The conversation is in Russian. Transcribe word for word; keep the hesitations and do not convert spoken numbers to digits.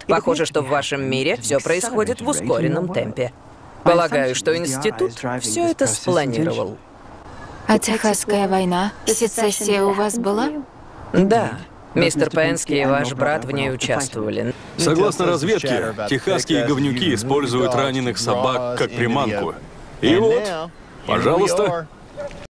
Похоже, что в вашем мире все происходит в ускоренном темпе. Полагаю, что институт все это спланировал. А Техасская война? Сецессия у вас была? Да. Мистер Пенски и ваш брат в ней участвовали. Согласно разведке, техасские говнюки используют раненых собак как приманку. И вот, пожалуйста,